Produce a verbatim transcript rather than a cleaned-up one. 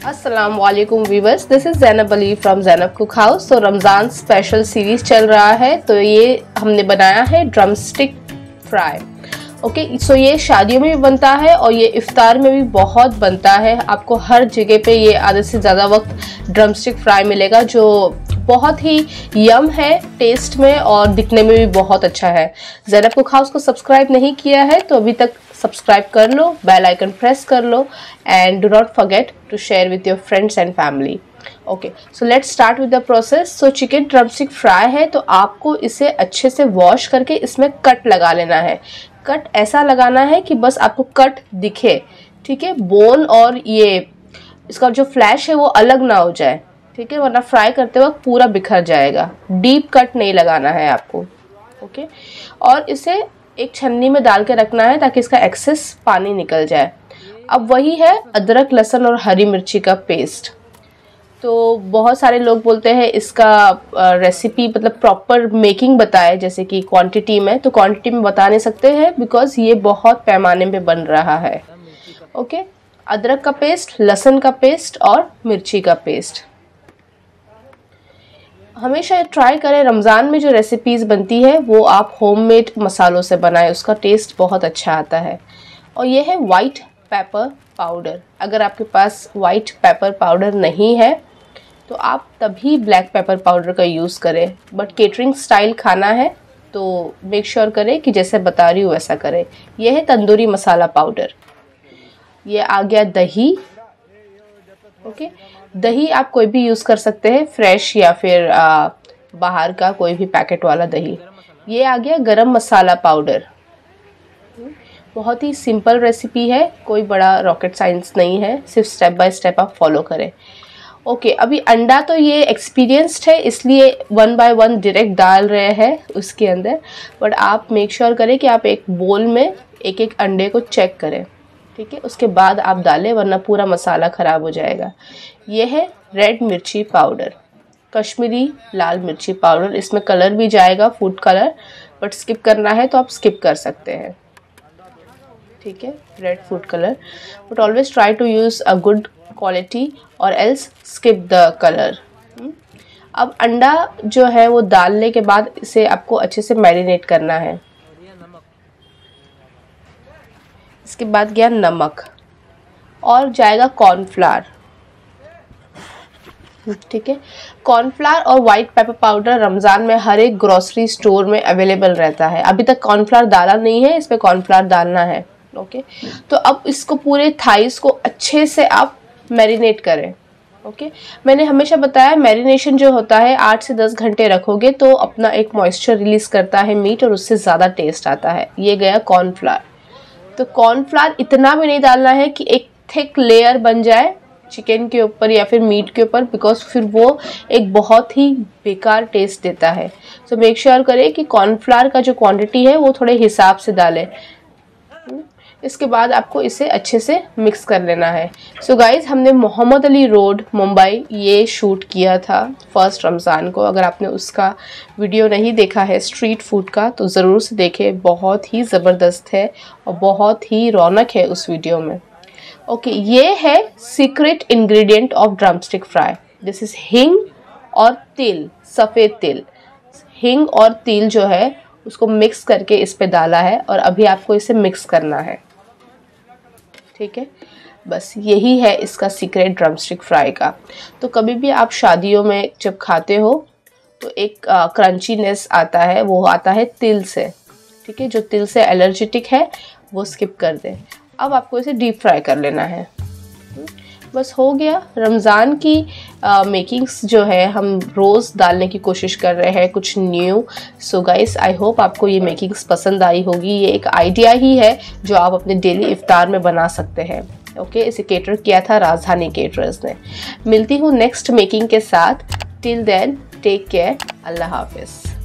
अस्सलाम वालेकुम viewers, this is Zainab Ali from Zainab cook house. तो रमज़ान स्पेशल सीरीज़ चल रहा है, तो ये हमने बनाया है drum stick fry. Okay, so ये शादियों में भी बनता है और ये इफ्तार में भी बहुत बनता है। आपको हर जगह पे ये आधे से ज़्यादा वक्त ड्रम स्टिक फ्राई मिलेगा, जो बहुत ही यम है टेस्ट में और दिखने में भी बहुत अच्छा है। ज़ैनब कुक हाउस को सब्सक्राइब नहीं किया है तो अभी तक सब्सक्राइब कर लो, बेल आइकन प्रेस कर लो and do not forget to share with your friends and family. Okay, so let's start with the process. So chicken drumstick fry है तो आपको इसे अच्छे से वॉश करके इसमें कट लगा लेना है। कट ऐसा लगाना है कि बस आपको कट दिखे, ठीक है। बोन और ये इसका जो फ्लैश है वो अलग ना हो जाए, ठीक है, वरना फ्राई करते वक्त पूरा बिखर जाएगा। डीप कट नहीं लगाना है आपको। ओके, और इसे एक छन्नी में डाल के रखना है ताकि इसका एक्सेस पानी निकल जाए। अब वही है अदरक, लहसुन और हरी मिर्ची का पेस्ट। तो बहुत सारे लोग बोलते हैं इसका रेसिपी मतलब प्रॉपर मेकिंग बताए, जैसे कि क्वांटिटी में, तो क्वांटिटी में बता नहीं सकते हैं बिकॉज ये बहुत पैमाने में बन रहा है। ओके, अदरक का पेस्ट, लहसुन का पेस्ट और मिर्ची का पेस्ट। हमेशा ट्राई करें रमज़ान में जो रेसिपीज़ बनती है वो आप होममेड मसालों से बनाएं, उसका टेस्ट बहुत अच्छा आता है। और ये है वाइट पेपर पाउडर। अगर आपके पास वाइट पेपर पाउडर नहीं है तो आप तभी ब्लैक पेपर पाउडर का यूज़ करें, बट केटरिंग स्टाइल खाना है तो मेक श्योर करें कि जैसे बता रही हूँ वैसा करें। यह है तंदूरी मसाला पाउडर। ये आ गया दही। ओके, दही आप कोई भी यूज़ कर सकते हैं, फ्रेश या फिर आ, बाहर का कोई भी पैकेट वाला दही। ये आ गया गरम मसाला पाउडर। बहुत ही सिंपल रेसिपी है, कोई बड़ा रॉकेट साइंस नहीं है, सिर्फ स्टेप बाय स्टेप आप फॉलो करें। ओके, अभी अंडा तो ये एक्सपीरियंस्ड है इसलिए वन बाय वन डायरेक्ट डाल रहे हैं उसके अंदर, बट आप मेक श्योर करें कि आप एक बोल में एक एक अंडे को चेक करें, ठीक है, उसके बाद आप डालें, वरना पूरा मसाला ख़राब हो जाएगा। ये है रेड मिर्ची पाउडर, कश्मीरी लाल मिर्ची पाउडर। इसमें कलर भी जाएगा, फूड कलर, बट स्किप करना है तो आप स्किप कर सकते हैं, ठीक है, red food colour. But always try to use a good quality और एल्स स्किप द कलर। अब अंडा जो है वो डालने के बाद इसे आपको अच्छे से मैरिनेट करना है। इसके बाद गया नमक और जाएगा कॉर्नफ्लावर, ठीक है। कॉर्नफ्लावर और वाइट पेपर पाउडर रमज़ान में हर एक ग्रोसरी स्टोर में अवेलेबल रहता है। अभी तक कॉर्नफ्लावर डाला नहीं है, इस पे कॉर्नफ्लावर डालना है। ओके, तो अब इसको पूरे थाइस को अच्छे से आप मैरिनेट करें। ओके, मैंने हमेशा बताया मैरिनेशन जो होता है आठ से दस घंटे रखोगे तो अपना एक मॉइस्चर रिलीज करता है मीट और उससे ज़्यादा टेस्ट आता है। ये गया कॉर्नफ्लावर। तो कॉर्नफ्लावर इतना भी नहीं डालना है कि एक थिक लेयर बन जाए चिकन के ऊपर या फिर मीट के ऊपर, बिकॉज फिर वो एक बहुत ही बेकार टेस्ट देता है। सो मेक श्योर करें कि कॉर्नफ्लावर का जो क्वांटिटी है वो थोड़े हिसाब से डालें। इसके बाद आपको इसे अच्छे से मिक्स कर लेना है। सो so गाइज, हमने मोहम्मद अली रोड मुंबई ये शूट किया था फर्स्ट रमज़ान को। अगर आपने उसका वीडियो नहीं देखा है स्ट्रीट फूड का तो ज़रूर से देखें, बहुत ही ज़बरदस्त है और बहुत ही रौनक है उस वीडियो में। ओके, okay, ये है secret ingredient of drumstick fry. This is हिंग और तिल, सफ़ेद तिल। हिंग और तिल जो है उसको मिक्स करके इस पे डाला है और अभी आपको इसे मिक्स करना है, ठीक है। बस यही है इसका सीक्रेट ड्रमस्टिक फ्राई का। तो कभी भी आप शादियों में जब खाते हो तो एक क्रंचीनेस आता है, वो आता है तिल से, ठीक है। जो तिल से एलर्जेटिक है वो स्किप कर दें। अब आपको इसे डीप फ्राई कर लेना है। बस हो गया। रमज़ान की मेकिंग्स जो है हम रोज़ डालने की कोशिश कर रहे हैं, कुछ new. So guys, I hope आपको ये मेकिंग्स पसंद आई होगी। ये एक आइडिया ही है जो आप अपने डेली इफ्तार में बना सकते हैं। ओके, इसे केटर किया था राजधानी केटरर्स ने। मिलती हूँ नेक्स्ट मेकिंग के साथ। टिल देन टेक केयर, अल्लाह हाफिज़।